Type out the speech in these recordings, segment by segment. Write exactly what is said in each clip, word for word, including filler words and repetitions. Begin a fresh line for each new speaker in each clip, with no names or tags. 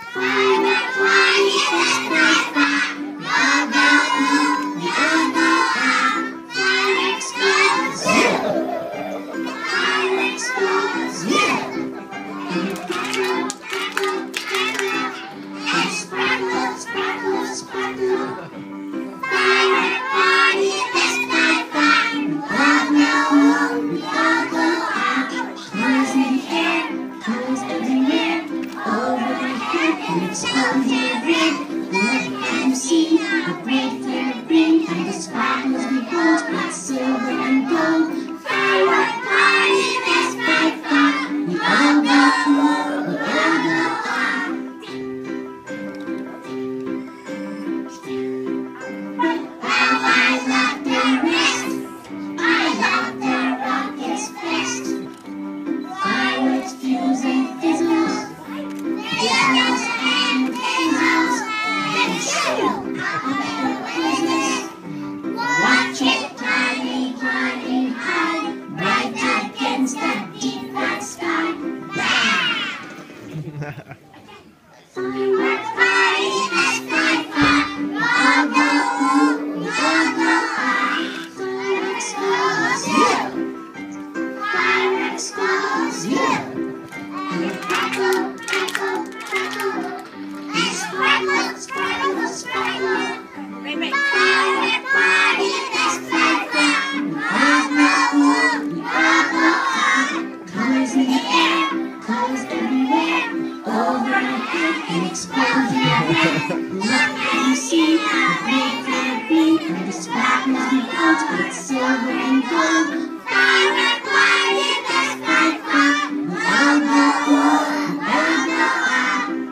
Fireworks flying in the sky, fly. We all go home, we all go home. Fireworks goes, fireworks goes, and crackle, crackle, crackle, and sparkle, sparkle, sparkle. Fireworks party in the sky, fly. We all go home, we all go home. Colors in the air, colors everywhere, over the head and exploding red. Look and see how bright they bring, and the sparkles behold, like silver and gold. Firework party in the sky, fly. We all go home, we all go home. How I love the rest, I love the rockets best. Fireworks fuse and fizzles, fizzles and fizzles, and shrill out of the quizzes. Watch it climbing, climbing high, right against the deep black sky. Fireworks fly in the sky, fly. We all go home, we all go home. Fireworks goes, fireworks goes, and they crackle, crackle, crackle, and sparkle, sparkle, sparkle. Firework party in the sky, fly. We all go home, we all go home. Colors in the air, colors everywhere, over our head and exploding red. Look and you see how bright they bring, and the sparkles behold, like silver and gold. Firework party in the sky, fly. We all go home, we all go home.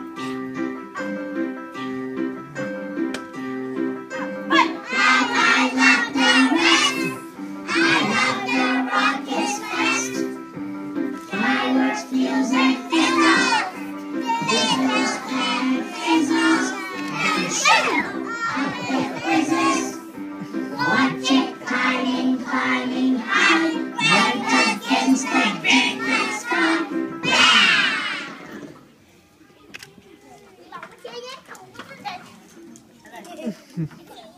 How I love the rest, I love the rockets best. Fireworks fuse and fizzles, fizzles and fizzles, and shrill out the quizzes. Watch it climbing, climbing high, right against the big black sky. Yeah!